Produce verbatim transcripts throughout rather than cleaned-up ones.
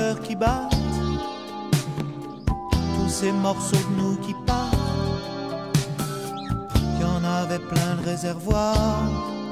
cœurs qui battent, tous ces morceaux de nous qui partent. Il y en avait plein le réservoir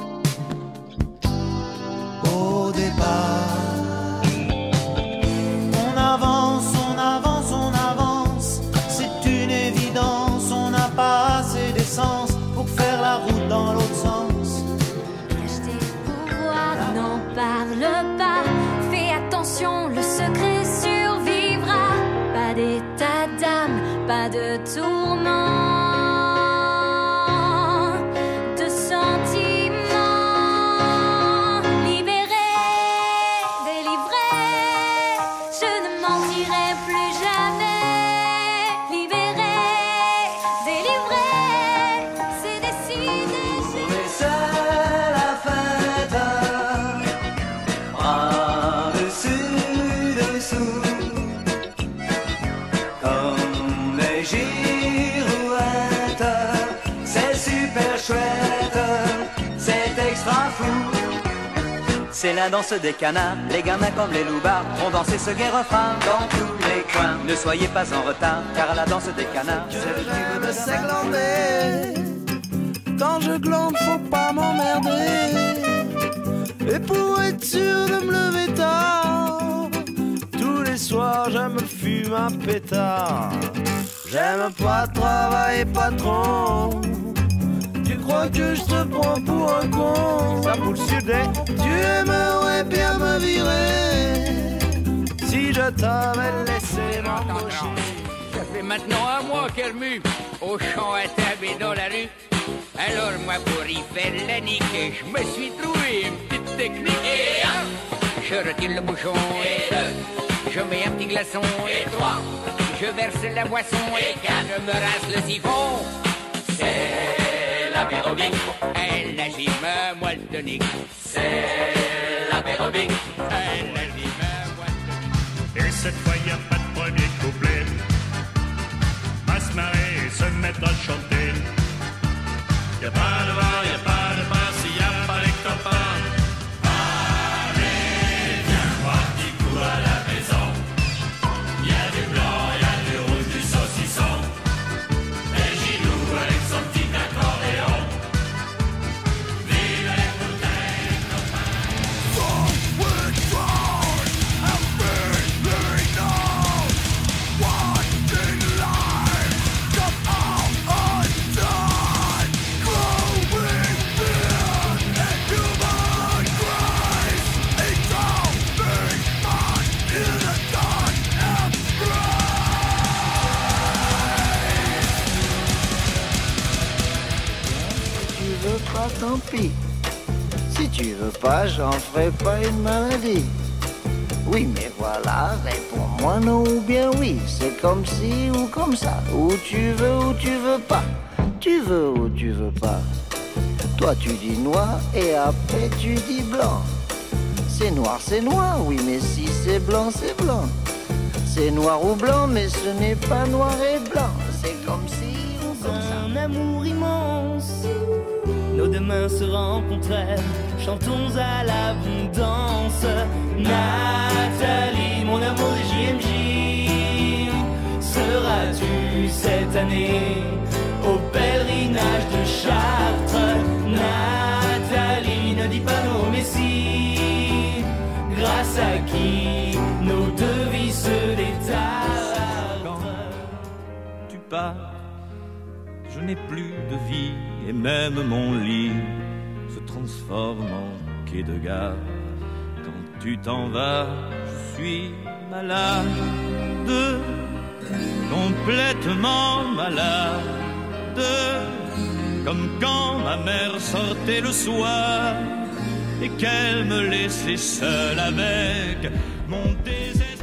au départ. On avance, on avance, on avance, c'est une évidence, on n'a pas assez d'essence pour faire la route dans l'autre sens. Cache tes pouvoirs, n'en parle pas, fais attention, le secret survivra. Pas d'état d'âme, pas de tourment. C'est la danse des canards, les gamins comme les loupards ont dansé ce gai refrain dans tous les coins. Ne soyez pas en retard, car à la danse des canards, c'est le rêve de s'églander. Quand je glande, faut pas m'emmerder. Et pour être sûr de me lever tard, tous les soirs, je me fume un pétard. J'aime pas travailler patron. Tu crois que je te prends pour un con? Ça fout le sudé. Tu aimerais bien me virer si je t'avais laissé m'embaucher. Ça fait maintenant un mois qu'elle mue au champ à taber dans la rue. Alors moi pour y faire la nique, je me suis trouvé une petite technique. Et un, je retire le bouchon. Et deux, je mets un petit glaçon. Et trois, je verse la boisson. Et quatre, je me rince le siphon. C'est l'apérobing. Elle agit me moelle tonique. C'est l'apérobing. Elle agit me moelle tonique. Et cette fois y a pas de premier couplet. Va se marrer et se mettre à chanter. Y a pas de bar, y a pas de bar s'il y a pas les copains. Allez, viens voir petit coup à la maison. Y a du blanc, y a du rouge, du saucisson. Et Gilou avec son petit accordéon. Vive les bouteilles, les copains. Forward, forward, I'm very, very down. Watching life, come out on time. Growing fear and human grace. It's all very much in the dark embrace. Si tu veux pas, tant pis. Si tu veux pas, j'en ferai pas une maladie. Oui, mais voilà, réponds-moi non ou bien oui. C'est comme ci ou comme ça. Ou tu veux ou tu veux pas. Tu veux ou tu veux pas. Toi tu dis noir et après tu dis blanc. C'est noir, c'est noir, oui, mais si c'est blanc, c'est blanc. C'est noir ou blanc, mais ce n'est pas noir et blanc. C'est comme si ou comme ça. Un amour immense, nos deux mains se rencontrèrent, chantons à l'abondance. Nathalie, mon amour de J M J, seras-tu cette année au pèlerinage de Chartres? Nathalie, ne dis pas non mais si, grâce à qui nos deux vies se détardent. Quand tu pars, je n'ai plus de vie et même mon lit se transforme en quai de gare. Quand tu t'en vas, je suis malade, complètement malade, comme quand ma mère sortait le soir et qu'elle me laissait seule avec mon désespoir.